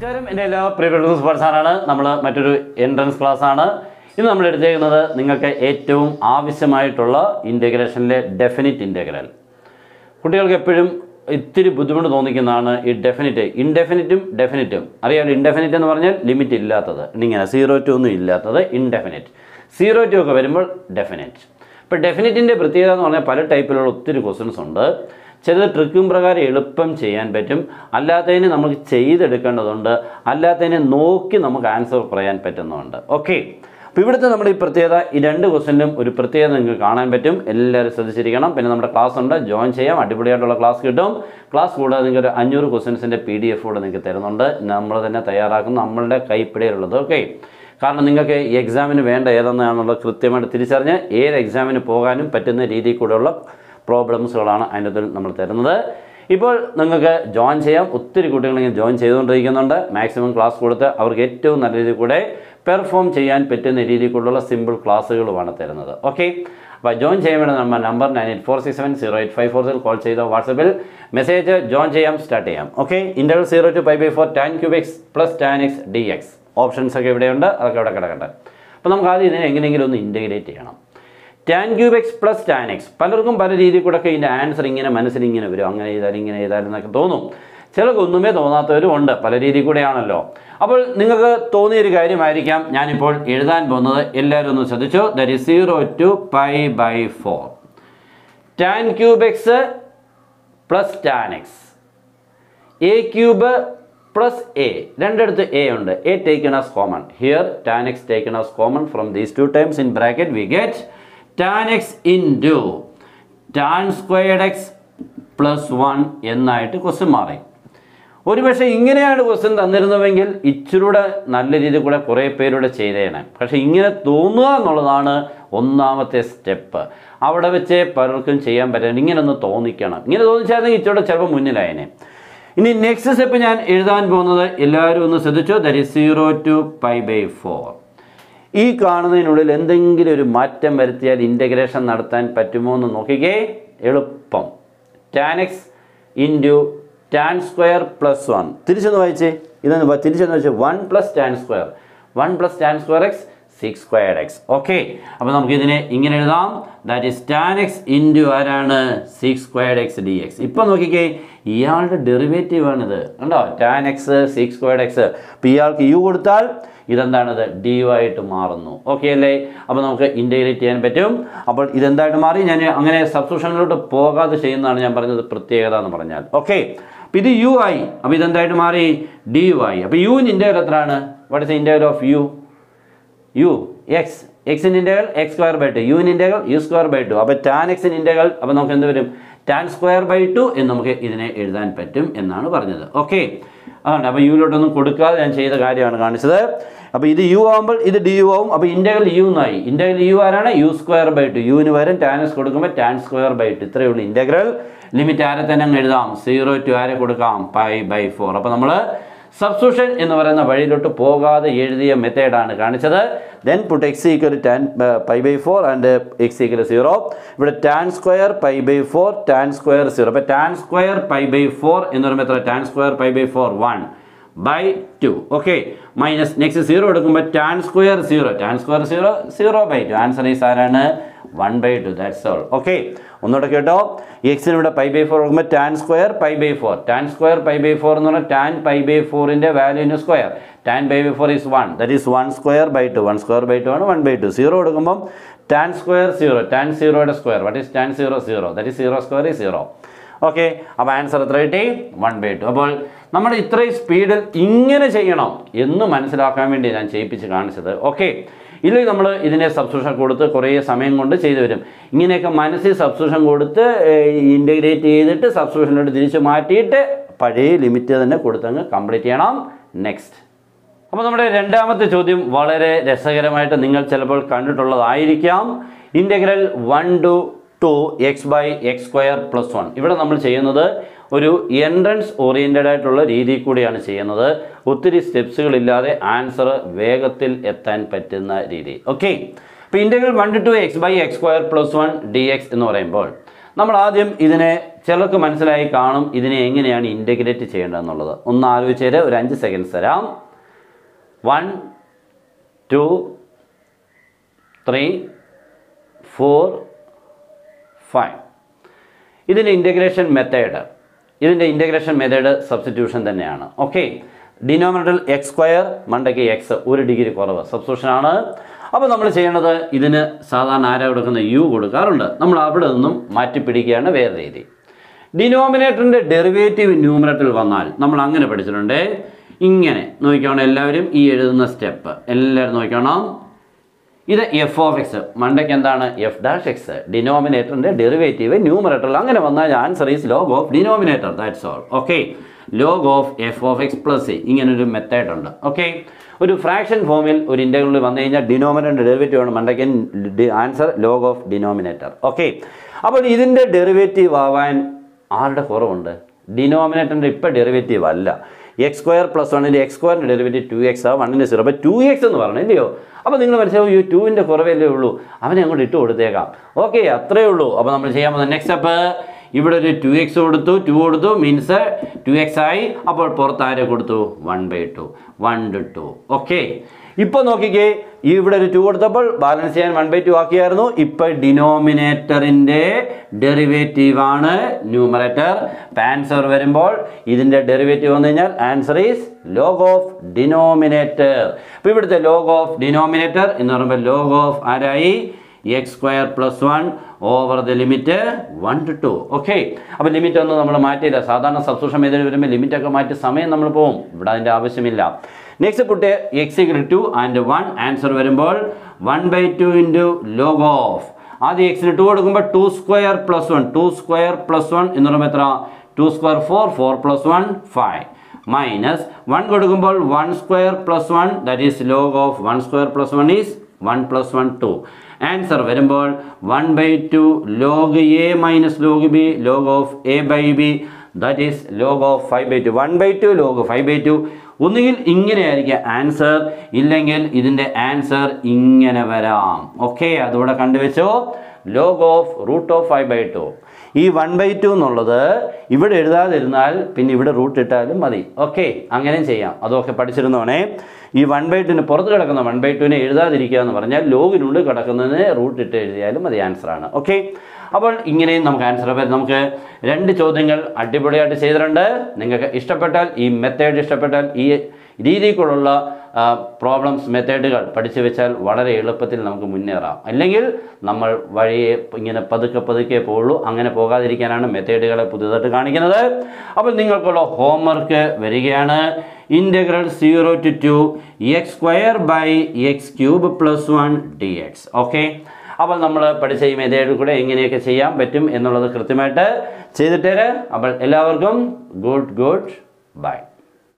നമസ്കാരം, എൻ്റെ എല്ലാ പ്രിയപ്പെട്ട സ്പോർട്സാണ്. നമ്മൾ മറ്റൊരു എൻട്രൻസ് ക്ലാസ് ആണ്. ഇന്ന് നമ്മൾ എടുത്തേക്കുന്നത് നിങ്ങൾക്ക് ഏറ്റവും ആവശ്യമായിട്ടുള്ള ഇൻ്റഗ്രേഷനിലെ ഡെഫിനിറ്റ് ഇൻ്റഗ്രൽ. കുട്ടികൾക്ക് എപ്പോഴും ഇത്തിരി ബുദ്ധിമുട്ട് തോന്നിക്കുന്നതാണ് ഈ ഡെഫിനിറ്റ്. ഇൻഡെഫിനിറ്റും ഡെഫിനിറ്റും അറിയാമല്ലോ. ഇൻഡെഫിനിറ്റ് എന്ന് പറഞ്ഞാൽ ലിമിറ്റ് ഇല്ലാത്തത്, ഇങ്ങനെ 0 to ഒന്നും ഇല്ലാത്തത് ഇൻഡെഫിനിറ്റ്. 0 to ഒക്കെ വരുമ്പോൾ ഡെഫിനിറ്റ്. ഇപ്പോൾ ഡെഫിനിറ്റിൻ്റെ പ്രത്യേകത എന്ന് പറഞ്ഞാൽ പല ടൈപ്പിലുള്ള ഒത്തിരി ക്വസ്റ്റ്യൻസ് ഉണ്ട്. ചിലത് ട്രിക്കും പ്രകാരം എളുപ്പം ചെയ്യാൻ പറ്റും, അല്ലാത്തതിന് നമുക്ക് ചെയ്തെടുക്കേണ്ടതുണ്ട്, അല്ലാത്തതിനെ നോക്കി നമുക്ക് ആൻസർ പറയാൻ പറ്റുന്നുണ്ട്. ഓക്കെ, അപ്പോൾ ഇവിടുത്തെ നമ്മുടെ ഈ പ്രത്യേകത, ഈ രണ്ട് ക്വസ്റ്റ്യനും ഒരു പ്രത്യേകത നിങ്ങൾക്ക് കാണാൻ പറ്റും. എല്ലാവരും ശ്രദ്ധിച്ചിരിക്കണം. പിന്നെ നമ്മുടെ ക്ലാസ് ഉണ്ട്, ജോയിൻ ചെയ്യാം, അടിപൊളിയായിട്ടുള്ള ക്ലാസ് കിട്ടും. ക്ലാസ് കൂടാതെ നിങ്ങൾക്ക് ഒരു 500 ക്വസ്റ്റ്യൻസിൻ്റെ PDF കൂടെ നിങ്ങൾക്ക് തരുന്നുണ്ട്. നമ്മൾ തന്നെ തയ്യാറാക്കുന്ന നമ്മളുടെ കൈപ്പിടിയിലുള്ളത്. ഓക്കെ, കാരണം നിങ്ങൾക്ക് ഈ എക്സാമിന് വേണ്ട ഏതെന്നാണെന്നുള്ളത് കൃത്യമായിട്ട് തിരിച്ചറിഞ്ഞ് ഏത് എക്സാമിന് പോകാനും പറ്റുന്ന രീതിയിൽ കൂടെയുള്ള പ്രോബ്ലംസുകളാണ് അതിൻ്റെ നമ്മൾ തരുന്നത്. ഇപ്പോൾ നിങ്ങൾക്ക് ജോയിൻ ചെയ്യാം. ഒത്തിരി കുട്ടികളിങ്ങനെ ജോയിൻ ചെയ്തുകൊണ്ടിരിക്കുന്നുണ്ട്. മാക്സിമം ക്ലാസ് കൊടുത്ത് അവർക്ക് ഏറ്റവും നല്ല രീതിയിൽ കൂടെ പെർഫോം ചെയ്യാൻ പറ്റുന്ന രീതിയിൽ കൂടെയുള്ള സിമ്പിൾ ക്ലാസ്സുകളുമാണ് തരുന്നത്. ഓക്കെ, അപ്പോൾ ജോയിൻ ചെയ്യാൻ വേണ്ടി നമ്മൾ നമ്പർ 9846708540 കോൾ ചെയ്തോ, വാട്സപ്പിൽ മെസ്സേജ് ജോയിൻ ചെയ്യാം, സ്റ്റാർട്ട് ചെയ്യാം. Okay, interval 0 to π/4 tan cube x plus tan x dx options ഒക്കെ ഇവിടെയുണ്ട്, അതൊക്കെ ഇവിടെ കിടക്കട്ടെ. അപ്പോൾ നമുക്ക് ആദ്യം ഇതിനെ എങ്ങനെയെങ്കിലും ഒന്ന് ഇൻറ്റഗ്രേറ്റ് ചെയ്യണം. tan cube x plus tan x, പലർക്കും പല രീതിയിൽ കൂടെ ഒക്കെ ഇതിൻ്റെ ആൻസർ ഇങ്ങനെ മനസ്സിൽ ഇങ്ങനെ വരും, അങ്ങനെ ചെയ്താലും ഇങ്ങനെ ചെയ്താലും എന്നൊക്കെ തോന്നും. ചിലർക്ക് ഒന്നുമേ തോന്നാത്തവരും ഉണ്ട്, പല രീതിയിൽ കൂടെയാണല്ലോ. അപ്പോൾ നിങ്ങൾക്ക് തോന്നിയൊരു കാര്യമായിരിക്കാം ഞാനിപ്പോൾ എഴുതാൻ പോകുന്നത്. എല്ലാവരും ഒന്ന് ശ്രദ്ധിച്ചു. That is 0 to π/4 tan cube x plus tan x a cube plus a. രണ്ടിടത്ത് a ഉണ്ട്. a taken as common. Here tan x taken as common from these two terms in bracket we get tan x into tan squared x plus 1 എന്നായിട്ട് question മാറി. ഒരു പക്ഷേ ഇങ്ങനെയാണ് question തന്നിരുന്നുവെങ്കിൽ ഇച്ചിരൂടെ നല്ല രീതിയിൽ കൂടെ കുറേ പേരുടെ ചെയ്തേനെ. പക്ഷേ ഇങ്ങനെ തോന്നുക എന്നുള്ളതാണ് ഒന്നാമത്തെ സ്റ്റെപ്പ്. അവിടെ വെച്ച് പലർക്കും ചെയ്യാൻ പറ്റില്ല. ഇങ്ങനെ ഒന്ന് തോന്നിക്കണം. ഇങ്ങനെ തോന്നിച്ചായിരുന്നെങ്കിൽ ഇച്ചിരൂടെ ചിലപ്പോൾ മുന്നിലായനെ. ഇനി നെക്സ്റ്റ് സ്റ്റെപ്പ് ഞാൻ എഴുതാൻ പോകുന്നത്, എല്ലാവരും ഒന്ന് ശ്രദ്ധിച്ചു. That is 0 to π/4. ഈ കാണുന്നതിനുള്ളിൽ എന്തെങ്കിലും ഒരു മാറ്റം വരുത്തിയാൽ ഇൻ്റഗ്രേഷൻ നടത്താൻ പറ്റുമോ എന്ന് നോക്കിക്കേ. എളുപ്പം. tan x into tan square plus 1. തിരിച്ചൊന്ന് വായിച്ചേ. ഇതൊന്ന് തിരിച്ചൊന്ന് വെച്ചാൽ 1 + tan square 1 + tan square x 6 squared x. Okay, അപ്പോൾ നമുക്കിതിനെ ഇങ്ങനെ എഴുതാം. That is tan x into ആരാണ് 6 squared x dx. ഇപ്പം നോക്കിക്കേ, ഇയാളുടെ ഡെറിവേറ്റീവ് ആണിത് കണ്ടോ. tan x 6 squared x. അപ്പോൾ ഇയാൾക്ക് u കൊടുത്താൽ ഇതെന്താണിത്, dy ആയിട്ട് മാറുന്നു. ഓക്കെ അല്ലേ? അപ്പോൾ നമുക്ക് ഇൻ്റഗ്രേറ്റ് ചെയ്യാൻ പറ്റും. അപ്പോൾ ഇതെന്തായിട്ട് മാറി? ഞാൻ അങ്ങനെ സബ്സ്റ്റിറ്റ്യൂഷനിലോട്ട് പോകാതെ ചെയ്യുന്നതാണ് ഞാൻ പറഞ്ഞത് പ്രത്യേകത എന്ന് പറഞ്ഞാൽ. ഓക്കെ, അപ്പോൾ ഇത് u ആയി. അപ്പോൾ ഇതെന്തായിട്ട് മാറി, dy ആയി. അപ്പോൾ യുവിൻ്റെ ഇൻ്റഗ്രൽ എത്രയാണ്? What is the integral of u? x ൻ്റെ ഇൻ്റഗ്രൽ x²/2, യുവിൻ്റെ ഇൻ്റഗ്രൽ u²/2. അപ്പോൾ tan x ൻ്റെ ഇൻ്റഗ്രൽ, അപ്പോൾ നമുക്ക് എന്ത് വരും, tan square/2 എന്ന് നമുക്ക് ഇതിനെ എഴുതാൻ പറ്റും എന്നാണ് പറഞ്ഞത്. ഓക്കെ, അതുകൊണ്ട് അപ്പോൾ യുവിലോട്ടൊന്നും കൊടുക്കാതെ ഞാൻ ചെയ്ത കാര്യമാണ് കാണിച്ചത്. അപ്പോൾ ഇത് u ആകുമ്പോൾ ഇത് du ആവും. അപ്പോൾ ഇൻ്റഗ്രൽ u എന്നായി. ഇൻ്റഗ്രൽ u ആരാണ്, u²/2. യുവിന് വരും tan x കൊടുക്കുമ്പോൾ tan square/2. ഇത്രയേ ഉള്ളൂ ഇൻ്റഗ്രൽ. ലിമിറ്റ് ആരെ തന്നെ അങ്ങ് എഴുതാം, 0 to ആരെ കൊടുക്കാം, π/4. അപ്പോൾ നമ്മൾ സബ്സ്റ്റിറ്റ്യൂഷൻ എന്ന് പറയുന്ന വഴിയിലോട്ട് പോകാതെ എഴുതിയ മെത്തേഡാണ് കാണിച്ചത്. Then put x = tan π/4 and x = 0. ഇവിടെ tan സ്ക്വയർ π/4 tan സ്ക്വയർ 0. അപ്പോൾ tan സ്ക്വയർ π/4 എന്ന് പറയുമ്പോൾ എത്ര, tan square π/4 1/2. Okay, minus next 0 എടുക്കുമ്പോൾ tan square 0 tan square 0 0/2. Answer is ആരാണ്, 1/2. That's all. ഓക്കെ, ഒന്നുകൂടെ കേട്ടോ. എക്സിന് ഇവിടെ π/4 കൊടുക്കുമ്പോൾ tan സ്ക്വയർ π/4 tan സ്ക്വയർ π/4 എന്ന് പറഞ്ഞാൽ tan π/4ൻ്റെ വാല്യൂവിന് square. tan π/4 is 1. That is 1²/2. 1²/2 ആണ് 1/2. 0 കൊടുക്കുമ്പം tan സ്ക്വയർ 0 tan 0യുടെ square. What is tan 0 0. That is 0² is 0. Okay, അപ്പോൾ ആൻസർ എത്ര കിട്ടി, 1/2. അപ്പോൾ നമ്മൾ ഇത്രയും സ്പീഡിൽ ഇങ്ങനെ ചെയ്യണം എന്ന് മനസ്സിലാക്കാൻ വേണ്ടി ഞാൻ ചെയ്യിപ്പിച്ച് കാണിച്ചത്. ഓക്കെ, ഇല്ലെങ്കിൽ നമ്മൾ ഇതിനെ സബ്സ്റ്റിറ്റ്യൂഷൻ കൊടുത്ത് കുറേ സമയം കൊണ്ട് ചെയ്തു വരും. ഇങ്ങനെയൊക്കെ മനസ്സിൽ സബ്സ്റ്റിറ്റ്യൂഷൻ കൊടുത്ത് ഇൻ്റഗ്രേറ്റ് ചെയ്തിട്ട് സബ്സ്റ്റിറ്റ്യൂഷനിലോട്ട് തിരിച്ച് മാറ്റിയിട്ട് പഴയ ലിമിറ്റ് തന്നെ കൊടുത്തങ്ങ് കംപ്ലീറ്റ് ചെയ്യണം. നെക്സ്റ്റ്, അപ്പോൾ നമ്മുടെ രണ്ടാമത്തെ ചോദ്യം വളരെ രസകരമായിട്ട് നിങ്ങൾ ചിലപ്പോൾ കണ്ടിട്ടുള്ളതായിരിക്കാം. Integral 1 to 2x/x² + 1. ഇവിടെ നമ്മൾ ചെയ്യുന്നത് ഒരു എൻട്രൻസ് ഓറിയൻറ്റഡ് ആയിട്ടുള്ള രീതിയിൽ കൂടിയാണ് ചെയ്യുന്നത്. ഒത്തിരി സ്റ്റെപ്സുകളില്ലാതെ ആൻസർ വേഗത്തിൽ എത്താൻ പറ്റുന്ന രീതി. ഓക്കെ, അപ്പോൾ ഇൻ്റഗ്രൽ 1 to 2x/x² + 1 dx എന്ന് പറയുമ്പോൾ നമ്മൾ ആദ്യം ഇതിനെ ചിലർക്ക് മനസ്സിലായി കാണും ഇതിനെ എങ്ങനെയാണ് ഇൻ്റഗ്രേറ്റ് ചെയ്യേണ്ടതെന്നുള്ളത്. ഒന്ന് ആലോചിച്ചേര്, ഒരു 5 സെക്കൻഡ്സ് തരാം. 1 2 3 4 5. ഇതിൻ്റെ ഇൻ്റഗ്രേഷൻ മെത്തേഡ് സബ്സ്റ്റിറ്റ്യൂഷൻ തന്നെയാണ്. ഓക്കെ, ഡിനോമിനേറ്ററിൽ x² മണ്ടയ്ക്ക് x 1 ഡിഗ്രി കുറവ് സബ്സ്റ്റിറ്റ്യൂഷനാണ്. അപ്പോൾ നമ്മൾ ചെയ്യേണ്ടത് ഇതിന് സാധാരണ ആരാ കൊടുക്കുന്ന u കൊടുക്കാറുണ്ട്. നമ്മൾ അവിടെ നിന്നും മാറ്റി പിടിക്കുകയാണ് വേറെ രീതി. ഡിനോമിനേറ്ററിൻ്റെ ഡെറിവേറ്റീവ് ന്യൂമറേറ്ററിൽ വന്നാൽ നമ്മൾ അങ്ങനെ പഠിച്ചിട്ടുണ്ട്. ഇങ്ങനെ നോക്കിക്കണം, എല്ലാവരും ഈ എഴുതുന്ന സ്റ്റെപ്പ് എല്ലാവരും നോക്കണം. ഇത് f(x) മണ്ടയ്ക്ക് എന്താണ് f'(x), ഡിനോമിനേറ്ററിൻ്റെ ഡെറിവേറ്റീവ് ന്യൂമറേറ്ററിൽ അങ്ങനെ വന്നാൽ answer is log of denominator. That's all. Okay, log of f(x + a) ഇങ്ങനൊരു മെത്തേഡ് ഉണ്ട്. ഓക്കെ, ഒരു ഫ്രാക്ഷൻ ഫോമിൽ ഒരു ഇൻ്റഗ്രൽ വന്നു കഴിഞ്ഞാൽ ഡിനോമിനേറ്ററിൻ്റെ ഡെറിവേറ്റീവ് ആണ് മണ്ടയ്ക്ക് answer log of denominator. Okay, അപ്പോൾ ഇതിൻ്റെ ഡെറിവേറ്റീവ് ആവാൻ ആരുടെ കുറവുണ്ട്? ഡിനോമിനേറ്ററിൻ്റെ ഇപ്പോൾ ഡെറിവേറ്റീവ് അല്ല. x² + 1ൻ്റെ x² ഡെറിവേറ്റീവ് 2x ആ, 1ൻ്റെ 0. അപ്പോൾ 2x എന്ന് പറഞ്ഞു ഇല്ലയോ? അപ്പോൾ നിങ്ങൾ മനസ്സിലാവും, 2ൻ്റെ കുറവല്ലേ ഉള്ളൂ, അവനെ അങ്ങോട്ട് ഇട്ട് കൊടുത്തേക്കാം. ഓക്കെ, അത്രയേ ഉള്ളൂ. അപ്പോൾ നമ്മൾ ചെയ്യാൻ പോകുന്ന നെക്സ്റ്റ് സ്റ്റെപ്പ്, ഇവിടെ ഒരു 2x കൊടുത്തു, 2 കൊടുത്തു, മീൻസ് 2x ആയി. അപ്പോൾ പുറത്ത് ആരെ കൊടുത്തു? 1/2, 1 to 2. ഓക്കെ, ഇപ്പോൾ നോക്കിക്കേ, ഇവിടെ ഒരു 2 കൊടുത്തപ്പോൾ ബാലൻസ് ചെയ്യാൻ 1/2 ആക്കിയായിരുന്നു. ഇപ്പോൾ ഡിനോമിനേറ്ററിൻ്റെ ഡെറിവേറ്റീവാണ് ന്യൂമറേറ്റർ. ആൻസർ വരുമ്പോൾ ഇതിൻ്റെ ഡെറിവേറ്റീവ് വന്നു കഴിഞ്ഞാൽ answer is log of denominator. അപ്പോൾ ഇവിടുത്തെ ലോഗ് ഓഫ് ഡിനോമിനേറ്റർ എന്ന് പറയുമ്പോൾ ലോഗ് ഓഫ് ആരായി? x² + 1 over the limit 1 to 2. Okay, അപ്പോൾ ലിമിറ്റ് ഒന്നും നമ്മൾ മാറ്റിയില്ല. സാധാരണ സബ്സ്റ്റിറ്റ്യൂഷൻ മെത്തേഡ് വരുമ്പോൾ ലിമിറ്റൊക്കെ മാറ്റി സമയം നമ്മൾ പോകും. ഇവിടെ അതിൻ്റെ ആവശ്യമില്ല. Next put x = 2 and 1. Answer വരുമ്പോൾ 1/2 ഇൻറ്റു ലോഗ് ഓഫ്, ആദ്യം x-ന് 2 കൊടുക്കുമ്പോൾ 2² + 1, 2² + 1 എന്ന് പറയുമ്പോൾ എത്ര? 2² 4, 4 + 1 5, മൈനസ് 1 കൊടുക്കുമ്പോൾ 1² + 1, that is log of 1² + 1 is 1 + 1 2. Answer വരുമ്പോൾ 1/2 log a minus log b, log of a/b, that is log of 5/2. 1/2 log 5/2. ഒന്നുകിൽ ഇങ്ങനെ ആയിരിക്കും ആൻസർ, ഇല്ലെങ്കിൽ ഇതിൻ്റെ ആൻസർ ഇങ്ങനെ വരാം. ഓക്കെ, അതുകൂടെ കണ്ടുവെച്ചോ. log of √5/2. ഈ 1/2 എന്നുള്ളത് ഇവിടെ എഴുതാതിരുന്നാൽ പിന്നെ ഇവിടെ റൂട്ട് ഇട്ടാലും മതി. ഓക്കെ, അങ്ങനെയും ചെയ്യാം. അതൊക്കെ പഠിച്ചിരുന്നോണേ. ഈ 1/2ന് പുറത്ത് കിടക്കുന്ന 1/2നെ എഴുതാതിരിക്കുക എന്ന് പറഞ്ഞാൽ ലോഗിനുള്ളിൽ കിടക്കുന്നതിന് റൂട്ട് ഇട്ട് എഴുതിയാലും മതി ആൻസറാണ്. ഓക്കെ, അപ്പോൾ ഇങ്ങനെയും നമുക്ക് ആൻസർ വരും. നമുക്ക് 2 ചോദ്യങ്ങൾ അടിപൊളിയായിട്ട് ചെയ്തിട്ടുണ്ട്. നിങ്ങൾക്ക് ഇഷ്ടപ്പെട്ടാൽ, ഈ മെത്തേഡ് ഇഷ്ടപ്പെട്ടാൽ, ഈ രീതിക്കുള്ള പ്രോബ്ലംസ് മെത്തേഡുകൾ പഠിച്ചു വെച്ചാൽ വളരെ എളുപ്പത്തിൽ നമുക്ക് മുന്നേറാം. അല്ലെങ്കിൽ നമ്മൾ വഴിയെ ഇങ്ങനെ പതുക്കെ പോകുള്ളൂ. അങ്ങനെ പോകാതിരിക്കാനാണ് മെത്തേഡുകളെ പുതിയതായിട്ട് കാണിക്കുന്നത്. അപ്പോൾ നിങ്ങൾക്കുള്ള ഹോംവർക്ക് വരികയാണ്. Integral 0 to 2 x² / x³ + 1 dx. Okay, അപ്പോൾ നമ്മൾ പഠിച്ച ഈ മെത്തേഡിൽ കൂടെ എങ്ങനെയൊക്കെ ചെയ്യാൻ പറ്റും എന്നുള്ളത് കൃത്യമായിട്ട് ചെയ്തിട്ടേര്. അപ്പോൾ എല്ലാവർക്കും ഗുഡ് ബൈ.